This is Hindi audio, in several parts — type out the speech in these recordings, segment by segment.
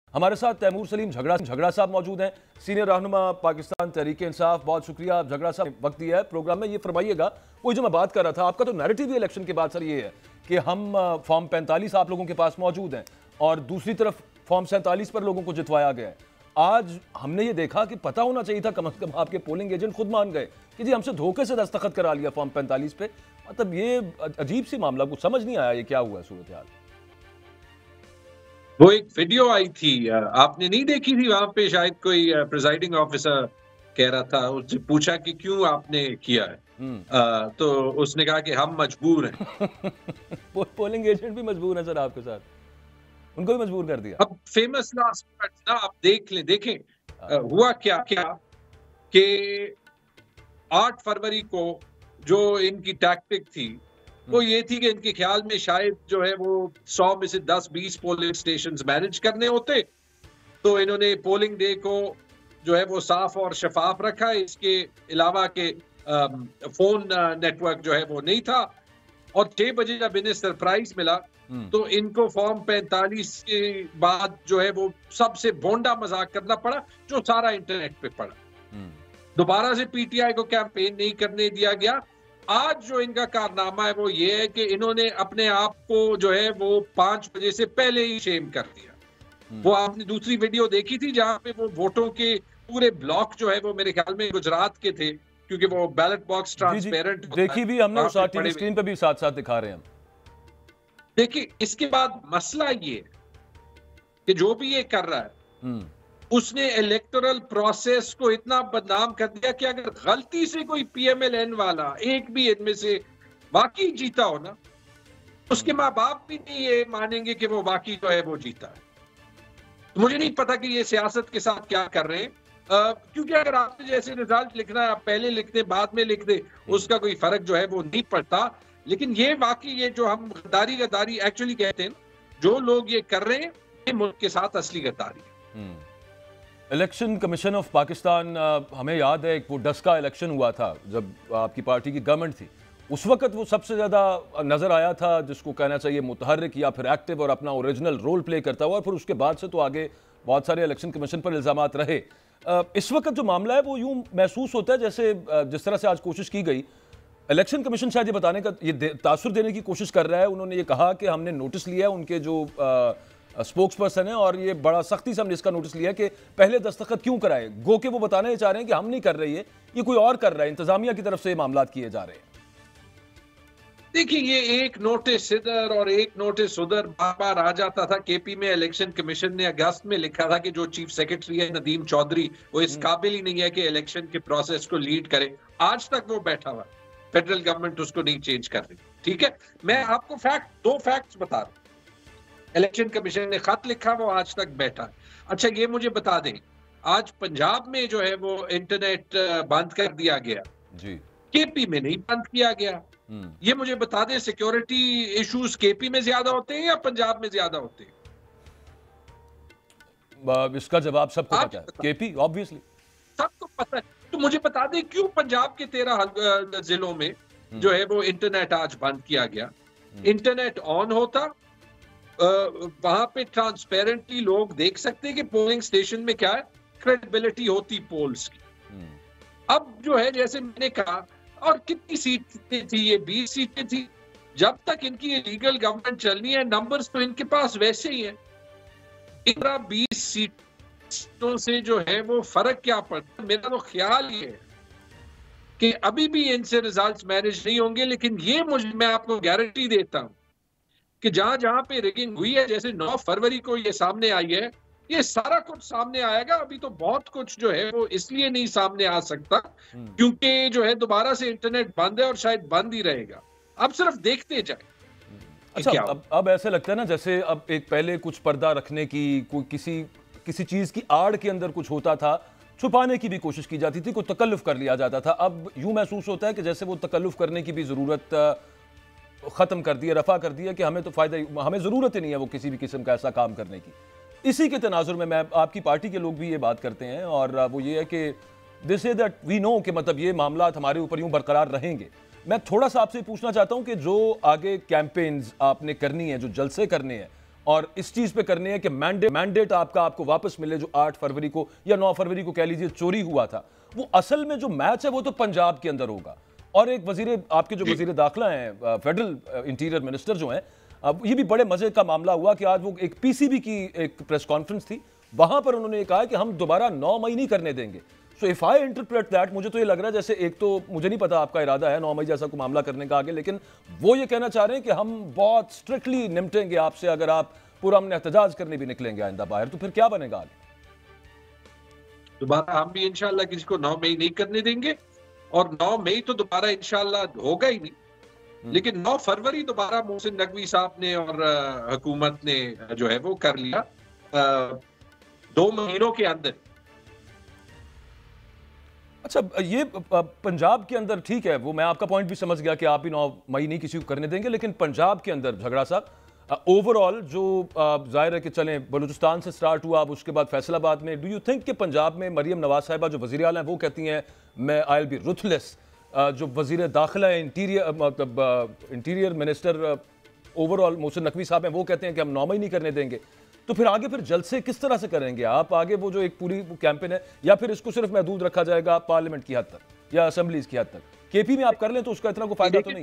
हमारे साथ तैमूर सलीम झगड़ा साहब मौजूद हैं, सीनियर रहनुमा पाकिस्तान तहरीक इंसाफ। बहुत शुक्रिया आप झगड़ा साहब, वक्त दिया है प्रोग्राम में। ये फरमाइएगा, वही जो मैं बात कर रहा था, आपका तो नैरेटिव इलेक्शन के बाद सर ये है कि हम फॉर्म 45 आप लोगों के पास मौजूद हैं और दूसरी तरफ फॉर्म 47 पर लोगों को जितवाया गया है। आज हमने ये देखा कि पता होना चाहिए था, कम से कम आपके पोलिंग एजेंट खुद मान गए कि जी हमसे धोखे से दस्तखत करा लिया फॉर्म 45 पे। मतलब ये अजीब सी मामला, कुछ समझ नहीं आया ये क्या हुआ सूरत हाल। वो एक वीडियो आई थी, आपने नहीं देखी थी? वहां पे शायद कोई प्रिजाइडिंग ऑफिसर कह रहा था, उससे पूछा कि क्यों आपने किया है, तो उसने कहा कि हम मजबूर हैं। पोलिंग एजेंट भी मजबूर है सर आपके साथ, उनको भी मजबूर कर दिया। अब फेमस लास्ट वर्ड्स ना आप देखें हुआ क्या कि 8 फरवरी को जो इनकी टैक्टिक थी वो ये थी कि इनके ख्याल में शायद जो है वो 100 में से 10-20 पोलिंग स्टेशंस मैनेज करने होते, तो इन्होंने पोलिंग डे को जो है वो साफ और शफाफ रखा। इसके अलावा के फोन नेटवर्क जो है वो नहीं था, और 6 बजे जब इन्हें सरप्राइज मिला तो इनको फॉर्म 45 के बाद जो है वो सबसे बोंडा मजाक करना पड़ा, जो सारा इंटरनेट पे पड़ा। दोबारा से पीटीआई को कैंपेन नहीं करने दिया गया। आज जो इनका कारनामा है वो ये है कि इन्होंने अपने आप को जो है वो 5 बजे से पहले ही शेम कर दिया। वो आपने दूसरी वीडियो देखी थी जहां पे वो वोटों के पूरे ब्लॉक जो है वो मेरे ख्याल में गुजरात के थे, क्योंकि वो बैलेट बॉक्स ट्रांसपेरेंट देखी भी हमने, उस टीवी स्क्रीन पे भी साथ साथ दिखा रहे हैं हम। देखिए, इसके बाद मसला ये कि जो भी ये कर रहा है उसने इलेक्टोरल प्रोसेस को इतना बदनाम कर दिया कि अगर गलती से कोई पीएमएलएन वाला एक भी इनमें से वाकई जीता हो ना, उसके माँ बाप भी नहीं ये मानेंगे कि वो वाकई जो है वो जीता है। तो मुझे नहीं पता कि ये सियासत के साथ क्या कर रहे हैं, क्योंकि अगर आपने जैसे रिजल्ट लिखना है, आप पहले लिख दे बाद में लिख दे, उसका कोई फर्क जो है वो नहीं पड़ता। लेकिन ये वाकई ये जो हम गद्दारी एक्चुअली कहते हैं, जो लोग ये कर रहे हैं ये मुल्क के साथ असली गद्दारी है। इलेक्शन कमीशन ऑफ पाकिस्तान, हमें याद है वो डस्का इलेक्शन हुआ था जब आपकी पार्टी की गवर्नमेंट थी, उस वक्त वो सबसे ज़्यादा नज़र आया था, जिसको कहना चाहिए मुतहर्रिक या फिर एक्टिव और अपना ओरिजिनल रोल प्ले करता हुआ। और फिर उसके बाद से तो आगे बहुत सारे इलेक्शन कमीशन पर इल्ज़ामात रहे। इस वक्त जो मामला है वो यूँ महसूस होता है जैसे जिस तरह से आज कोशिश की गई, इलेक्शन कमीशन शायद ये बताने का, ये तासुर देने की कोशिश कर रहा है। उन्होंने ये कहा कि हमने नोटिस लिया है, उनके जो स्पोक्स पर्सन है, और ये बड़ा सख्ती से हमने इसका नोटिस लिया कि पहले दस्तखत क्यों कराए। गो के वो बताना चाह रहे हैं कि हम नहीं कर रहे, ये कोई और कर रहा है, इंतजामिया की तरफ से ये मामला किए जा रहे हैं। देखिए, ये एक नोटिस इधर और एक नोटिस उधर बार बार आ जाता था। केपी में इलेक्शन कमीशन ने अगस्त में लिखा था कि जो चीफ सेक्रेटरी है नदीम चौधरी, वो इस काबिल ही नहीं है कि इलेक्शन के प्रोसेस को लीड करे। आज तक वो बैठा हुआ, फेडरल गवर्नमेंट उसको नहीं चेंज कर रही। ठीक है, मैं आपको दो फैक्ट्स बता रहा हूं। इलेक्शन कमीशन ने खत लिखा, वो आज तक बैठा है। अच्छा, ये मुझे बता दें, आज पंजाब में जो है वो इंटरनेट बंद कर दिया गया जी, केपी में नहीं बंद किया गया। ये मुझे बता दें, सिक्योरिटी इश्यूज केपी में ज्यादा होते हैं या पंजाब में ज्यादा होते हैं? इसका जवाब सबको पता है, केपी ऑब्वियसली सबको पता है। तो मुझे बता दें क्यों पंजाब के 13 जिलों में जो है वो इंटरनेट आज बंद किया गया। इंटरनेट ऑन होता, वहां पे ट्रांसपेरेंटली लोग देख सकते हैं कि पोलिंग स्टेशन में क्या है, क्रेडिबिलिटी होती पोल्स की। अब जो है, जैसे मैंने कहा, और कितनी सीटें थी, ये 20 सीटें थी। जब तक इनकी लीगल गवर्नमेंट चलनी है, नंबर्स तो इनके पास वैसे ही है। 20 सीटों से जो है वो फर्क क्या पड़ता है? मेरा तो ख्याल ये है कि अभी भी इनसे रिजल्ट्स मैनेज नहीं होंगे। लेकिन ये मैं आपको गारंटी देता हूं कि जहां जहां पे रिगिंग हुई है, जैसे 9 फरवरी को ये सामने आई है, ये सारा कुछ सामने आएगा। अभी तो बहुत कुछ जो है वो इसलिए नहीं सामने आ सकता क्योंकि जो है दोबारा से इंटरनेट बंद है और शायद बंद ही रहेगा। अब सिर्फ देखते जाए। अच्छा, अब ऐसे लगता है ना जैसे अब एक पहले कुछ पर्दा रखने की, कोई किसी चीज की आड़ के अंदर कुछ होता था, छुपाने की भी कोशिश की जाती थी, कोई तकल्लुफ कर लिया जाता था। अब यूं महसूस होता है कि जैसे वो तकल्लुफ करने की भी जरूरत खत्म कर दी है, रफा कर दी है, कि हमें तो फायदा, हमें जरूरत ही नहीं है वो किसी भी किस्म का ऐसा काम करने की। इसी के तनाजुर में मैं, आपकी पार्टी के लोग भी ये बात करते हैं, और वो ये है कि this is that we know कि मतलब ये मामला हमारे ऊपर यूं बरकरार रहेंगे। मैं थोड़ा सा आपसे पूछना चाहता हूं कि जो आगे कैंपेन्स आपने करनी है, जो जलसे करने हैं, और इस चीज पे करनी है कि मैंडेट आपको वापस मिले, जो 8 फरवरी को या 9 फरवरी को कह लीजिए चोरी हुआ था। वो असल में जो मैच है वो तो पंजाब के अंदर होगा। और एक आपके जो वजीर दाखिला हैं, फेडरल इंटीरियर मिनिस्टर जो हैं, अब ये भी बड़े मजे का मामला हुआ कि आज वो एक पीसीबी की एक प्रेस कॉन्फ्रेंस थी, वहां पर उन्होंने कहा कि हम दोबारा 9 मई नहीं करने देंगे। So if I interpret that, मुझे तो ये लग रहा है जैसे, एक तो मुझे नहीं पता आपका इरादा है 9 मई जैसा कोई मामला करने का आगे, लेकिन वो ये कहना चाह रहे हैं कि हम बहुत स्ट्रिक्टली निपटेंगे आपसे, अगर आप पूरा हमने एहतजाज करने भी निकलेंगे आइंदा बाहर, तो फिर क्या बनेगा आगे? दोबारा हम भी इंशाल्लाह किसी को 9 मई नहीं करने देंगे, और 9 मई तो दोबारा इंशाल्लाह होगा ही नहीं, लेकिन 9 फरवरी दोबारा मोहसिन नकवी साहब ने और हुकूमत ने जो है वो कर लिया 2 महीनों के अंदर। अच्छा, ये पंजाब के अंदर ठीक है, वो मैं आपका पॉइंट भी समझ गया कि आप भी 9 मई नहीं किसी को करने देंगे, लेकिन पंजाब के अंदर झगड़ा साहब ओवरऑल जो जाहिर है कि चलें, बलूचिस्तान से स्टार्ट हुआ, अब उसके बाद फैसलाबाद में, डू यू थिंक कि पंजाब में मरियम नवाज साहिबा जो वज़ीर आला हैं वो कहती हैं मैं आई विल बी रुथलेस, जो वज़ीर दाखिला है interior minister overall Mohsin Naqvi sahab हैं वो कहते हैं कि हम 9 मई नहीं करने देंगे, तो फिर आगे फिर जलसे किस तरह से करेंगे आप आगे? वो जो एक पूरी कैंपेन है, या फिर इसको सिर्फ महदूद रखा जाएगा पार्लियामेंट की हद तक या असेंबलीज की हद तक? केपी में आप कर लें तो उसका इतना कोई फायदा तो नहीं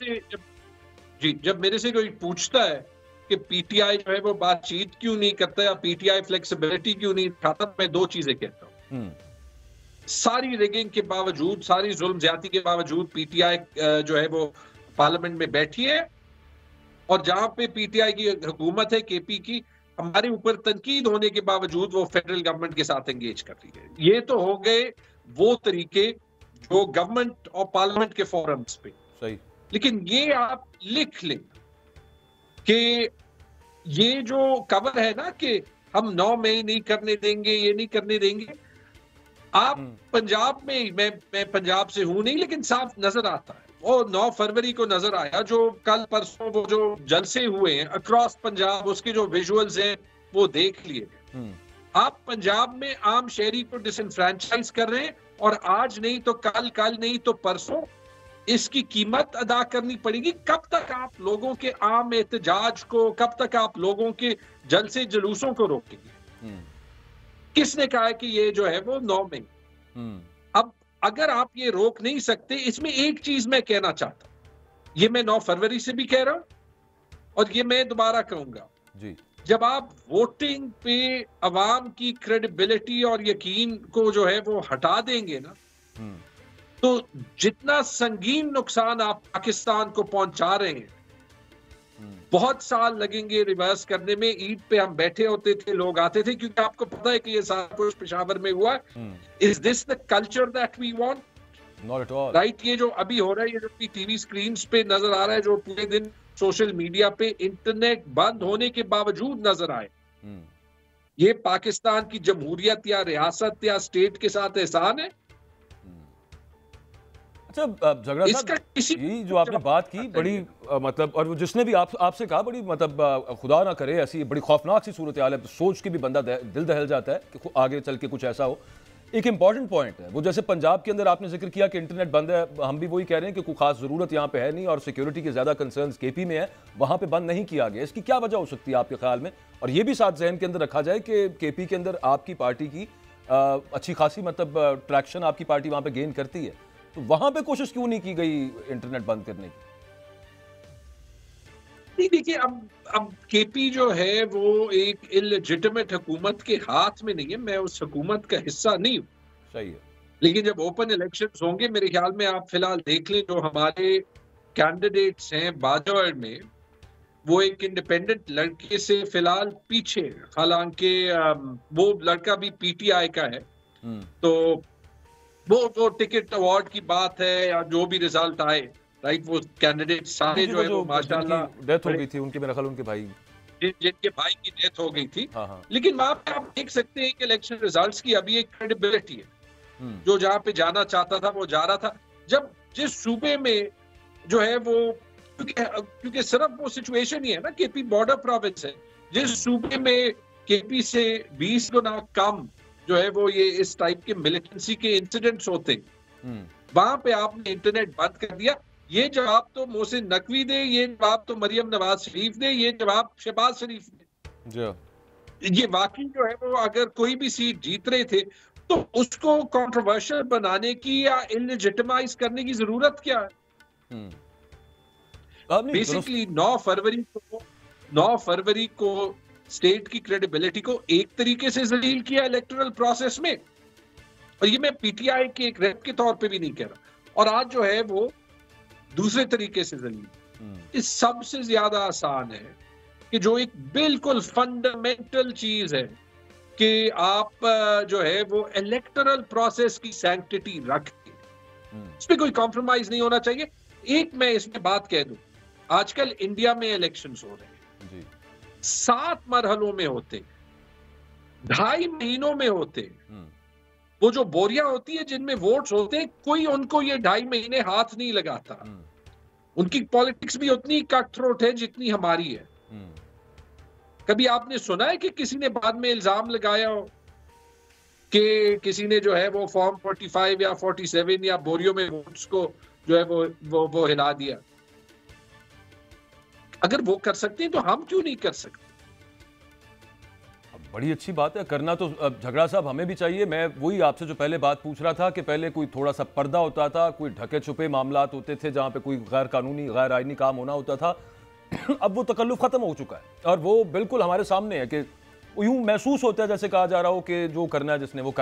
है। जब मेरे से कोई पूछता है कि पीटीआई जो है वो बातचीत क्यों नहीं करता या पीटीआई फ्लेक्सिबिलिटी क्यों नहीं उठाता, मैं 2 चीजें कहता हूँ। सारी रिगिंग के बावजूद, सारी जुल्म ज्यादती के बावजूद पीटीआई जो है वो पार्लियामेंट में बैठी है, और जहां पे पीटीआई की हुकूमत है, केपी की, हमारे ऊपर तनकीद होने के बावजूद वो फेडरल गवर्नमेंट के साथ एंगेज कर रही है। ये तो हो गए वो तरीके जो गवर्नमेंट और पार्लियामेंट के फोरम्स पे सही, लेकिन ये आप लिख लें कि ये जो कवर है ना कि हम 9 मई नहीं करने देंगे, ये नहीं करने देंगे, आप पंजाब में, मैं पंजाब से हूं नहीं, लेकिन साफ नजर आता है। वो 9 फरवरी को नजर आया, जो कल परसों वो जो जलसे हुए हैं अक्रॉस पंजाब, उसके जो विजुअल्स हैं वो देख लिए। आप पंजाब में आम शहरी को डिसइनफ्रेंचाइज कर रहे हैं, और आज नहीं तो कल, कल नहीं तो परसों इसकी कीमत अदा करनी पड़ेगी। कब तक आप लोगों के आम एहतजाज को, कब तक आप लोगों के जलसे जुलूसों को रोकेंगे? किसने कहा है कि ये जो है वो 9 मई? अब अगर आप ये रोक नहीं सकते, इसमें एक चीज मैं कहना चाहता हूं, ये मैं 9 फरवरी से भी कह रहा हूं और ये मैं दोबारा कहूंगा जी, जब आप वोटिंग पे अवाम की क्रेडिबिलिटी और यकीन को जो है वो हटा देंगे ना, तो जितना संगीन नुकसान आप पाकिस्तान को पहुंचा रहे हैं, बहुत साल लगेंगे रिवर्स करने में। ईद पे हम बैठे होते थे, लोग आते थे, क्योंकि आपको पता है कि ये सारा कुछ पेशावर में हुआ है। Is this the culture that we want? Not at all. Right, ये जो अभी हो रहा है, ये जो टीवी स्क्रीन पे नजर आ रहा है, जो पूरे दिन सोशल मीडिया पे इंटरनेट बंद होने के बावजूद नजर आए, ये पाकिस्तान की जमहूरियत या रियासत या स्टेट के साथ एहसान है? अच्छा झगड़ा साहब, यही जो आपने बात की बड़ी मतलब, और वो जिसने भी आपसे कहा, बड़ी मतलब खुदा ना करे ऐसी बड़ी खौफनाक सी सूरत हाल है, सोच के भी बंदा दिल दहल जाता है कि आगे चल के कुछ ऐसा हो। एक इंपॉर्टेंट पॉइंट है वो, जैसे पंजाब के अंदर आपने जिक्र किया कि इंटरनेट बंद है, हम भी वही कह रहे हैं कि कोई खास जरूरत यहाँ पे है नहीं, और सिक्योरिटी के ज्यादा कंसर्न्स केपी में है, वहां पे बंद नहीं किया गया। इसकी क्या वजह हो सकती है आपके ख्याल में? और ये भी साथ जहन के अंदर रखा जाए कि केपी के अंदर आपकी पार्टी की अच्छी खासी मतलब ट्रैक्शन आपकी पार्टी वहां पे गेन करती है, तो वहां पे कोशिश क्यों नहीं की गई इंटरनेट बंद करने की? नहीं, देखिए, अब केपी जो है वो एक इलेजिटिमेट हुकूमत के हाथ में नहीं है, मैं उस हुकूमत का हिस्सा नहीं हूं। सही है, लेकिन जब ओपन इलेक्शंस होंगे, मेरे ख्याल में आप फिलहाल देख लें, जो हमारे कैंडिडेट्स हैं बाजौर में, वो एक इंडिपेंडेंट लड़के से फिलहाल पीछे, हालांकि वो लड़का भी पीटीआई का है, तो वो टिकट अवार्ड की बात है या जो भी रिजल्ट आए, राइट, वो कैंडिडेट सारे जो है वो माशाल्लाह डेथ हो गई थी उनके, मेरे ख्याल उनके भाई, जिनके भाई की डेथ हो गई थी। लेकिन वहां पे आप देख सकते हैं कि इलेक्शन रिजल्ट्स की अभी एक क्रेडिबिलिटी है, जो जहां पे जाना चाहता था वो जा रहा था। जब जिस सूबे में जो है वो, क्योंकि सिर्फ वो सिचुएशन ही है ना, केपी बॉर्डर प्रोविंस है, जिस सूबे में केपी से 20 गुना कम जो है वो ये इस टाइप के मिलिटेंसी के इंसिडेंट्स होते, वहां पे आपने इंटरनेट बंद कर दिया। ये जवाब तो मोहसिन नकवी दे, ये जवाब तो मरियम नवाज शरीफ दे, ये जवाब शहबाज शरीफ दे। जी। ये वाकई जो है वो अगर कोई भी सीट जीत रहे थे तो उसको कंट्रोवर्शियल बनाने की या इलेजिटिमाइज करने की जरूरत क्या है? हम्म। नहीं, दुरुस्त। बेसिकली 9 फरवरी को स्टेट की क्रेडिबिलिटी को एक तरीके से जलील किया इलेक्टोरल प्रोसेस में, और ये मैं पीटीआई के एक रेप के तौर पे भी नहीं कह रहा, और आज जो है वो दूसरे तरीके से जलील। इस सबसे ज्यादा आसान है कि जो एक बिल्कुल फंडामेंटल चीज है कि आप जो है वो इलेक्टोरल प्रोसेस की सैंक्टिटी रख के इस पे कोई कॉम्प्रोमाइज नहीं होना चाहिए। एक मैं इसमें बात कह दूं, आजकल इंडिया में इलेक्शंस हो रहे हैं जी। 7 मरहलों में होते, 2.5 महीनों में होते। वो जो बोरियां होती है जिनमें वोट्स होते हैं, कोई उनको ये 2.5 महीने हाथ नहीं लगाता। उनकी पॉलिटिक्स भी उतनी कट थ्रोट है जितनी हमारी है। कभी आपने सुना है कि किसी ने बाद में इल्जाम लगाया हो कि किसी ने जो है वो फॉर्म 45 या 47 या बोरियों में वोट्स को जो है वो हिला दिया? अगर वो कर सकते हैं तो हम क्यों नहीं कर सकते? बड़ी अच्छी बात है, करना तो झगड़ा साहब हमें भी चाहिए। मैं वही आपसे जो पहले बात पूछ रहा था कि पहले कोई थोड़ा सा पर्दा होता था, कोई ढके छुपे मामलात होते थे जहां पे कोई गैर कानूनी गैर आईनी काम होना होता था। अब वो तकल्लुफ खत्म हो चुका है और वो बिल्कुल हमारे सामने है कि यूं महसूस होता है जैसे कहा जा रहा हो कि जो करना है जिसने वो